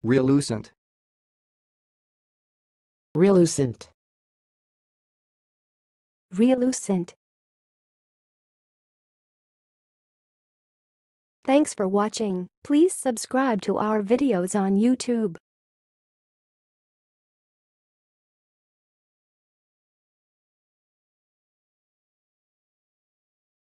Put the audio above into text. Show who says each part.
Speaker 1: ree-loh-suhnt,
Speaker 2: ree-loh-suhnt,
Speaker 3: ree-loo-suhnt. Thanks for watching. Please subscribe to our videos on YouTube.